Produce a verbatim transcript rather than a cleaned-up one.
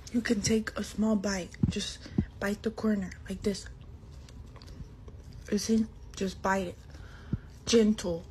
You can take a small bite. Just bite the corner like this. You see? Just bite it. Gentle.